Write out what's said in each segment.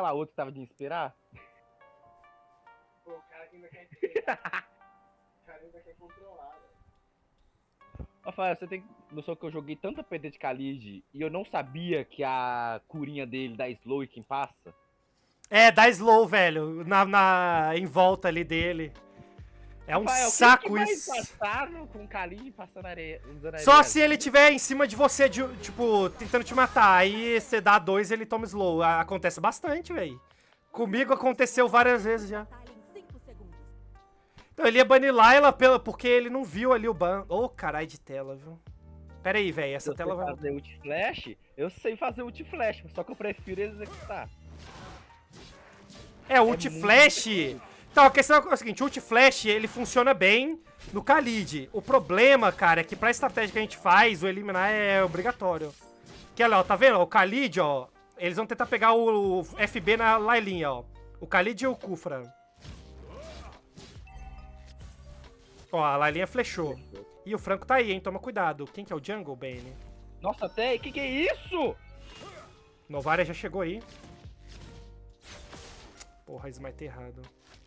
aquela outra que tava de inspirar? Pô, o cara que ainda quer inspirar. O cara ainda quer controlar, velho. Rafael, você tem noção que eu joguei tanta PD de Khalid e eu não sabia que a curinha dele dá slow e quem passa? É, dá slow, velho, em volta ali dele. É um Rafael, saco quem que vai isso. passar com Khalid passando areia, usando areia? Só se ele tiver em cima de você, tipo, tentando te matar. Aí você dá 2 e ele toma slow. Acontece bastante, velho. Comigo aconteceu várias vezes já. Então ele ia banir Layla porque ele não viu ali o ban. Ô, caralho de tela, viu? Pera aí, velho, essa tela vai... fazer ult flash? Eu sei fazer ult flash, só que eu prefiro executar. É, o ult flash... Então, a questão é o seguinte, o ult flash, ele funciona bem no Khalid. O problema, cara, é que pra estratégia que a gente faz, o eliminar é obrigatório. Que, olha, ó, tá vendo? O Khalid, ó, eles vão tentar pegar o FB na Laylinha, ó. O Khalid e o Khufra. Ó, a Laylinha flechou. E o Franco tá aí, hein? Toma cuidado. Quem que é o Jungle, Bane? Nossa, até que é isso? Novaria já chegou aí. Porra, smite errado.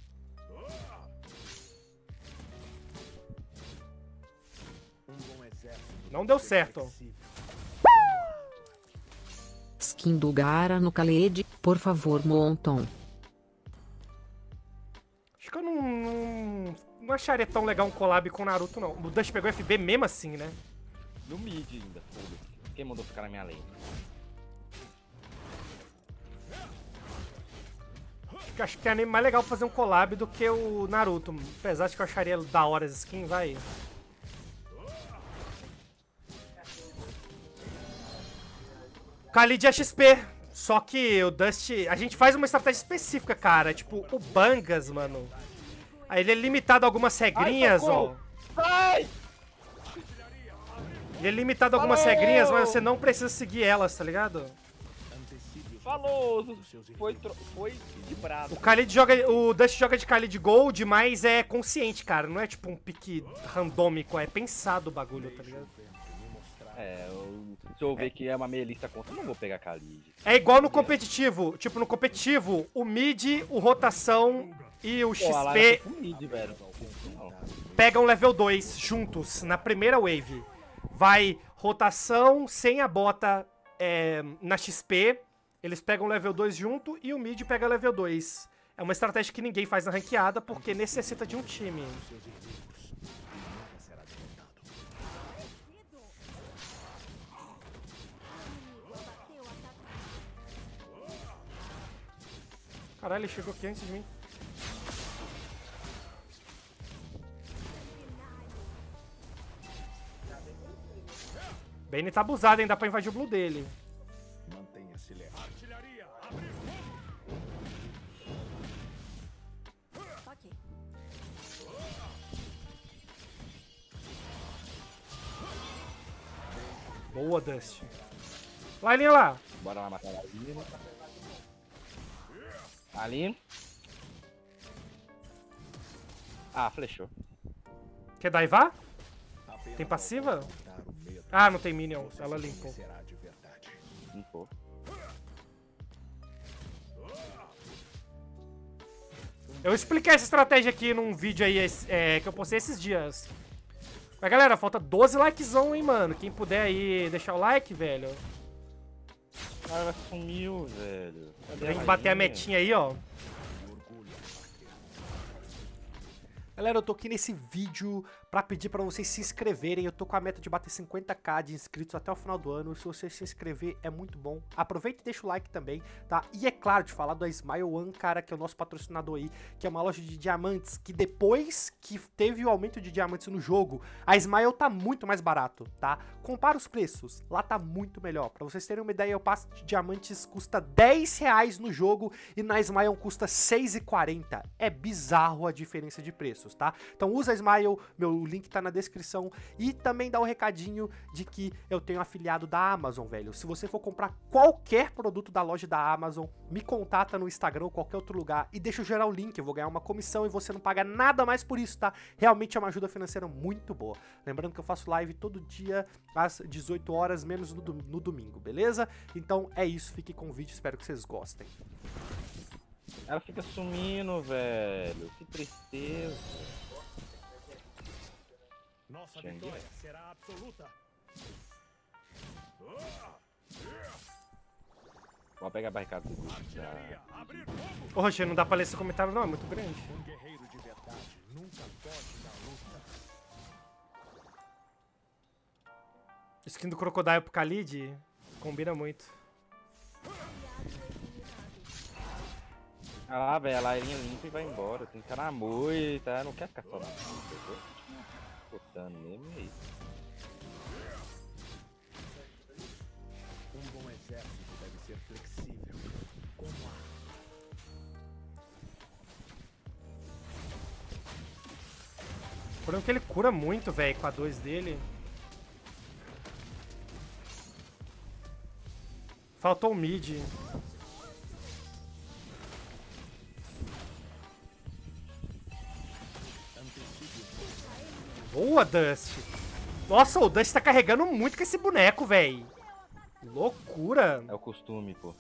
Não deu certo, ó. Skin do Gara no Khaled, por favor, Monton. Acho que eu não acharia tão legal um collab com o Naruto, não. O Dust pegou FB mesmo assim, né? No mid ainda, foda-se. Quem mandou ficar na minha lane? Acho que é mais legal fazer um collab do que o Naruto. Apesar de que eu acharia da hora as skins, vai. Khalid é XP. Só que o Dust... A gente faz uma estratégia específica, cara. Tipo, o Bangas, mano. Aí ele é limitado a algumas regrinhas, ó. Ai! Ele é limitado a algumas regrinhas, mas você não precisa seguir elas, tá ligado? Falou! Foi de brado. O Dust joga de Khalid Gold, mas é consciente, cara. Não é tipo um pique randômico, é pensado o bagulho, tá ligado? É, se eu ver que é uma meia lista contra, eu não vou pegar Khalid. É igual no competitivo. Tipo, no competitivo, o mid, o rotação e o XP pegam level 2 juntos, na primeira wave. Vai rotação sem a bota na XP, eles pegam level 2 junto e o mid pega level 2. É uma estratégia que ninguém faz na ranqueada porque necessita de um time. Caralho, ele chegou aqui antes de mim. Bane tá abusado, hein? Dá pra invadir o blue dele. Mantenha-se leal. Ok. Boa, Dust. Laylinha lá. Bora lá matar a Aline. Aline. Ah, flechou. Quer daivar? Tem passiva? Ah, não tem minion. Ela limpou. Limpou. Eu expliquei essa estratégia aqui num vídeo aí que eu postei esses dias. Mas galera, falta 12 likezão, hein, mano. Quem puder aí deixar o like, velho. O cara sumiu, velho. Tem que bater a metinha aí, ó. Galera, eu tô aqui nesse vídeo pra pedir pra vocês se inscreverem. Eu tô com a meta de bater 50k de inscritos até o final do ano. Se você se inscrever, é muito bom. Aproveita e deixa o like também, tá? E é claro, de falar do Smile One, cara, que é o nosso patrocinador aí, que é uma loja de diamantes, que depois que teve o aumento de diamantes no jogo, a Smile tá muito mais barato, tá? Compara os preços, lá tá muito melhor. Pra vocês terem uma ideia, o passe de diamantes custa R$10 no jogo e na Smile custa R$6,40. É bizarro a diferença de preços, tá? Então usa a Smile, meu link tá na descrição, e também dá o recadinho de que eu tenho afiliado da Amazon, velho. Se você for comprar qualquer produto da loja da Amazon, me contata no Instagram ou qualquer outro lugar e deixa eu gerar o link, eu vou ganhar uma comissão e você não paga nada mais por isso, tá? Realmente é uma ajuda financeira muito boa. Lembrando que eu faço live todo dia às 18 horas, menos no domingo, beleza? Então é isso, fique com o vídeo, espero que vocês gostem. Ela fica sumindo, velho. Que tristeza. Nossa Xang. vitória será absoluta. Vou pegar a barricada do Artilharia, abrir fogo. Ô, Roger, não dá pra ler esse comentário não, é muito grande. Um guerreiro de verdade nunca foge da luta. Skin do Crocodile pro Khalid combina muito. Ah lá, velho, a lairinha limpa e vai embora. Tem que ficar na moita, não quer ficar só na moita. Botando mesmo, é isso. Um bom exército deve ser flexível, como ar. O problema é que ele cura muito, velho, com a 2 dele. Faltou o mid. Boa, Dust. Nossa, o Dust tá carregando muito com esse boneco, velho. Loucura. É o costume, pô.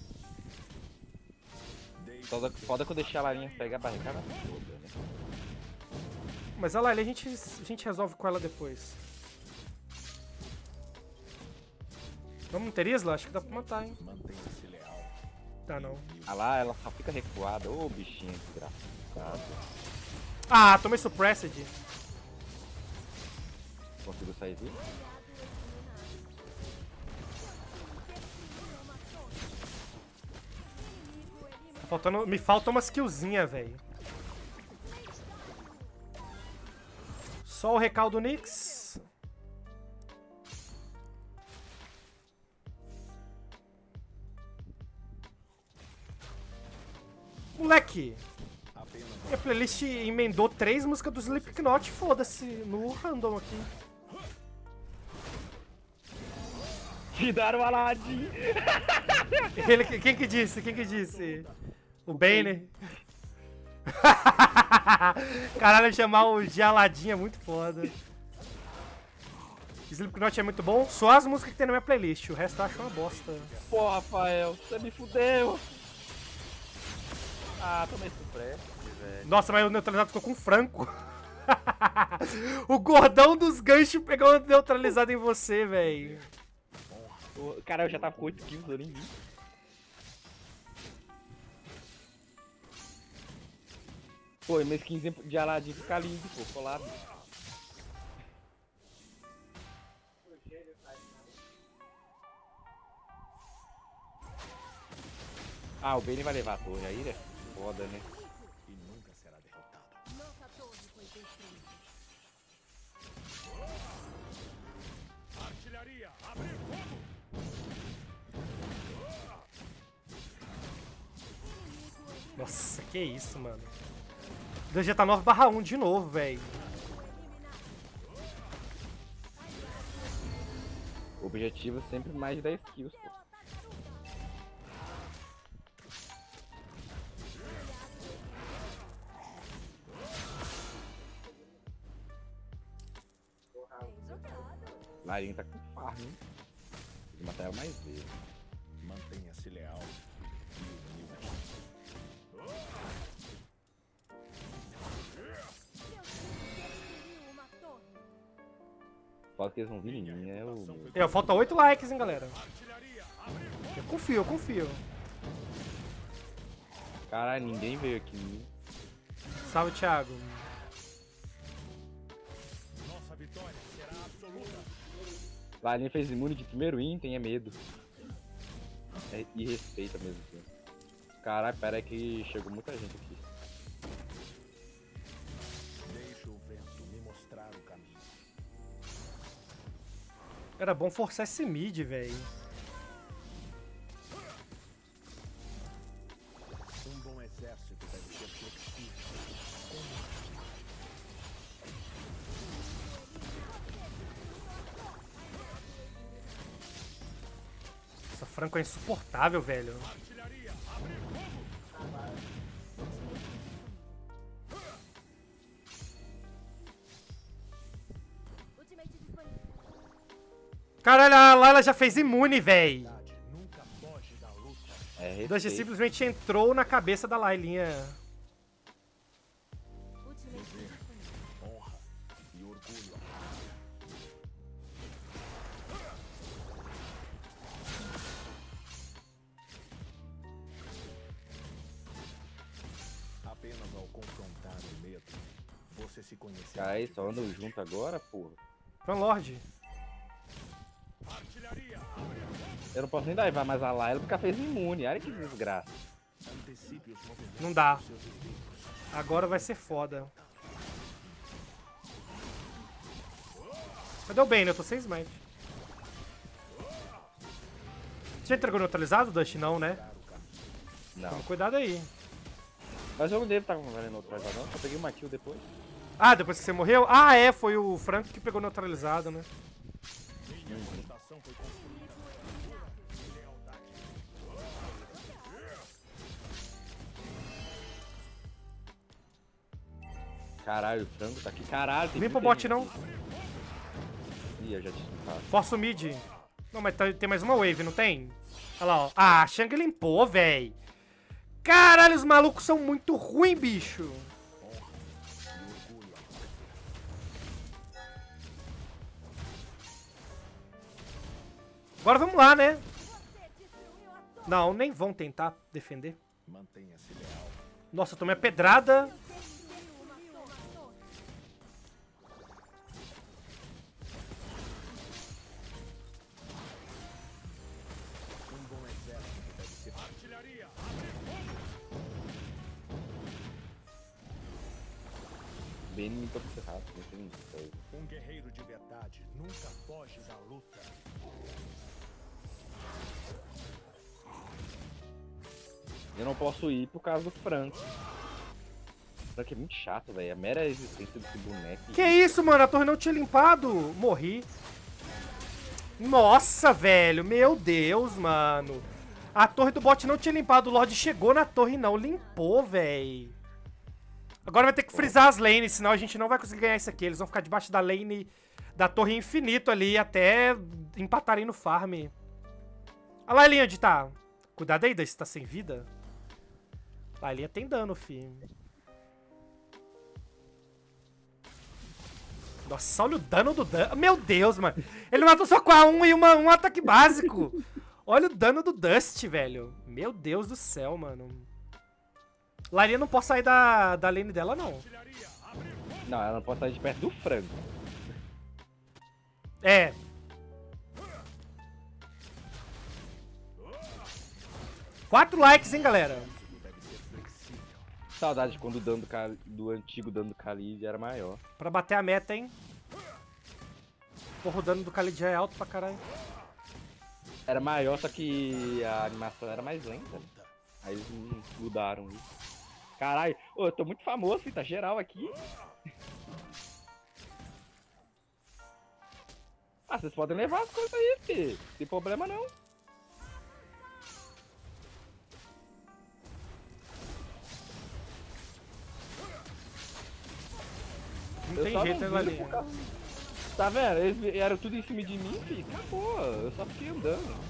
Foda que eu deixei a larinha pegar a barricada toda, né? Mas olha lá, a gente resolve com ela depois. Vamos ter Isla? Acho que dá pra matar, hein? Mantenha-se leal. Tá, não. Ah lá, ela só fica recuada. Ô, bichinho desgraçado. Ah, tomei suppressed. Conseguiu sair vivo? Me falta umas killzinha, velho. Só o recaldo Nyx. Moleque, Apenas minha playlist emendou 3 músicas do Slipknot, foda-se, no random aqui. Tiraram o Aladdin! Quem que disse? Quem que disse? O Bane. Caralho, chamar o de Aladdin é muito foda. Slipknot é muito bom, só as músicas que tem na minha playlist, o resto eu acho uma bosta. Pô, Rafael, você me fudeu! Ah, tomei suppress, velho. Nossa, mas o neutralizado ficou com Franco. O gordão dos ganchos pegou o neutralizado em você, velho. Cara, eu já tava com 8 kills, eu nem vi. Pô, e meu skinzinho de Aladdin fica lindo, pô, colado. Ah, o Bane vai levar a torre aí, né? Foda, né? e nunca será derrotado. Artilharia, abrir fogo. Nossa, que isso, mano. DG tá 9/1 de novo, velho. O objetivo é sempre mais de 10 kills, pô. Larinha tá com farm, hein? Tem que matar ela mais vezes. Mantenha-se leal e humilde. Foda que eles vão vir em mim, é o... Falta 8 likes, hein, galera. Eu confio, eu confio. Caralho, ninguém veio aqui em mim. Salve, Thiago. Nossa vitória será absoluta. Larinha fez imune de primeiro item, é medo. E respeita mesmo assim. Caralho, pera aí que chegou muita gente aqui. Deixa o vento me mostrar o caminho. Era bom forçar esse mid, velho. Um bom exército deve ser flexível. Essa Franco é insuportável, velho. Artilharia, abrir fogo. Caralho, a Layla já fez imune, velho. Nunca foge da luta. É Dusty simplesmente entrou na cabeça da Lailinha. Honra e orgulho. Apenas ao confrontar o medo, você se conhecerá. Cara, só andam junto agora, porra. Fanlord. Eu não posso nem dar mais a Layla porque ela fez imune. Olha que desgraça. Antecipe os movimentos Não dá. dos seus inimigos. Agora vai ser foda. Cadê o Bane? Eu tô sem smite. Você já entregou neutralizado, Dust? Não, né? Não. Toma cuidado aí. Mas eu não devo estar valendo neutralizado, não. Só peguei uma kill depois. Ah, depois que você morreu? Ah, é. Foi o Franco que pegou neutralizado, né? Reputação foi construída com lealdade. Caralho, o frango tá aqui. Caralho, tem Limpa o muita bot, gente não. aqui. Ih, eu já tinha limpado. Força o mid. Não, mas tem mais uma wave, não tem? Olha lá, ó. Ah, a Shang limpou, véi. Caralho, os malucos são muito ruins, bicho. Agora vamos lá, né? Não, nem vão tentar defender. Mantenha-se leal. Nossa, eu tomei a pedrada. Um bom exército deve ser artilharia. Bem me tocou errado, não tem coisa. Um guerreiro de verdade nunca foge da luta. Eu não posso ir por causa do Frank. O Frank é muito chato, velho. A mera existência desse boneco. Que isso, mano? A torre não tinha limpado. Morri. Nossa, velho. Meu Deus, mano. A torre do bot não tinha limpado. O Lorde chegou na torre e não limpou, velho. Agora vai ter que frisar as lanes, senão a gente não vai conseguir ganhar isso aqui. Eles vão ficar debaixo da lane da torre infinito ali até empatarem no farm. Olha lá, Elinha, onde tá? Cuidado aí, você tá sem vida. A Elinha tem dano, filho. Nossa, olha o dano do dano. Meu Deus, mano. Ele matou só com a 1 e um ataque básico. Olha o dano do Dust, velho. Meu Deus do céu, mano. Laria não pode sair da lane dela, não. Não, ela não pode sair de perto do frango. É. Quatro likes, hein, galera. Saudade de quando o dano do antigo dano do Khalid era maior. Pra bater a meta, hein. Porra, o dano do Khalid já é alto pra caralho. Era maior, só que a animação era mais lenta. Aí eles mudaram isso. Caralho, ô, eu tô muito famoso, filho, tá geral aqui. Ah, vocês podem levar as coisas aí, filho. Não tem problema não. Não Eu tem só jeito, né, não viro Larinha? por causa- Tá vendo? Eles vieram tudo em cima de mim, filho. Acabou, eu só fiquei andando.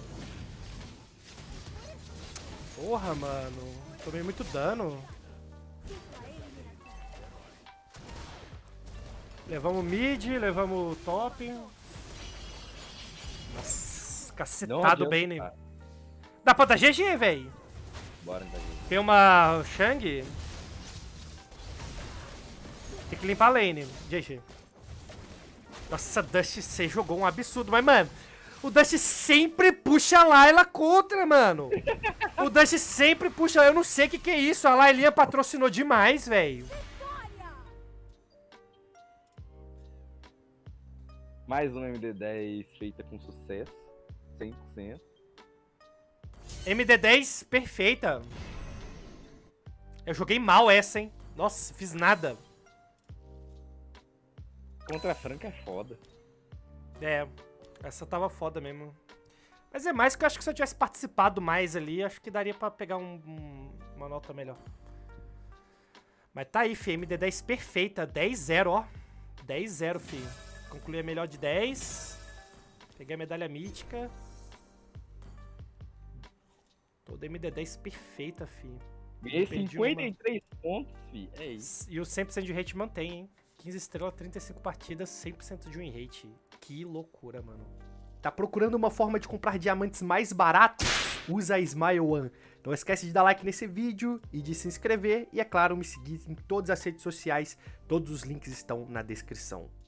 Porra, mano. Tomei muito dano. Levamos mid, levamos top. Nossa, Não cacetado adianta, bem, né? cara. Dá pra dar GG, velho. Bora então, gente. Tem uma Shang. Tem que limpar a lane, GG. Nossa, Dust, você jogou um absurdo. Mas, mano, o Dust sempre puxa a Layla contra, mano. O Dust sempre puxa... Eu não sei o que é isso. A Lailinha patrocinou demais, velho. Mais uma MD10 feita com sucesso. 100%. MD10 perfeita. Eu joguei mal essa, hein. Nossa, fiz nada. Contra a Franca é foda. É, essa tava foda mesmo. Mas é mais que eu acho que se eu tivesse participado mais ali, acho que daria pra pegar uma nota melhor. Mas tá aí, fi, MD10 perfeita, 10-0, ó. 10-0, fi. Concluí a melhor de 10. Peguei a medalha mítica. Pô, DMD10 perfeita, fi. Ganhei Perdi 53 pontos, fi. É isso. E o 100% de rate mantém, hein? 15 estrelas, 35 partidas, 100% de win rate. Que loucura, mano. Tá procurando uma forma de comprar diamantes mais baratos? Usa a Smile One. Não esquece de dar like nesse vídeo e de se inscrever. E, é claro, me seguir em todas as redes sociais. Todos os links estão na descrição.